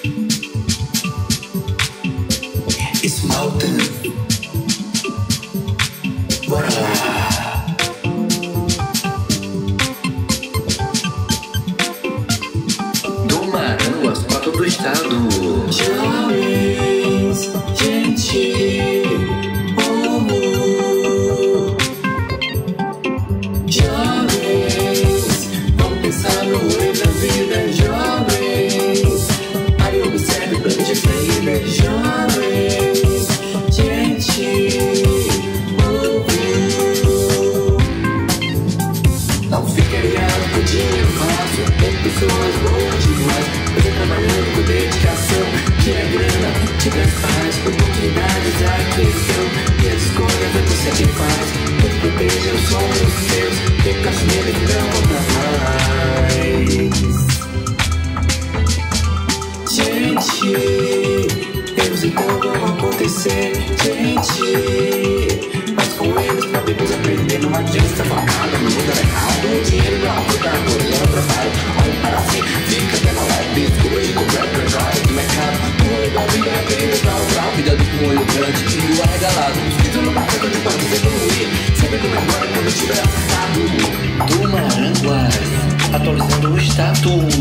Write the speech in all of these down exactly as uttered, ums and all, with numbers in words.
It's Mawtham. Bora lá. Do Maranhão às quatro do estado. Jovens, Gentyyy, oh, jovens, vamos pensar no rei da vida. Jovens, aí observe pra gente sair. Jovens, Gentyyy, oh, não fica ligado por dinheiro fácil. Tem pessoas boas demais, mas é trabalhando com dedicação, que é grana, te traz paz, oportunidades, a questão e as escolhas é você que faz. Tudo proteja os sonhos seus, tem caçaneira que não volta mais. Gentyyy, erros então vão acontecer. Gentyyy, mas com eles podemos aprender. Não adianta estar focado no mundo errado. O dinheiro não ajuda a colher o trabalho. Olha para si, fica até na live. Escolhe comprar pra trás do mercado. O olho da vida é bem legal. Cuidado com o olho grande e o arregalado. Escrito no barco de pode evoluir. Sempre comemora quando estiver acertado. Do Maranguas, atualizando o status.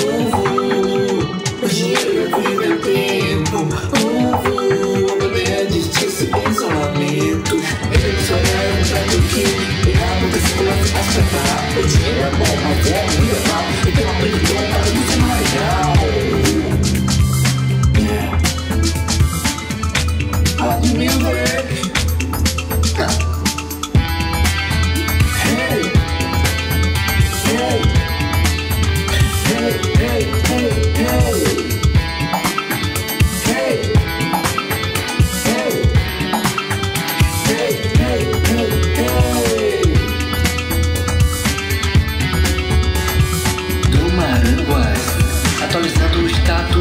O dinheiro é vida, é tempo. O poder é justiça e pensamento. Ele me sonhar um trato que errado desse plano faz preparar. O dinheiro é bom, mas é muito legal. Então eu aprendi que eu quero ser mais legal. Fala de mim, velho. Hey, hey, hey, hey, hey, hey. Atualizando o status.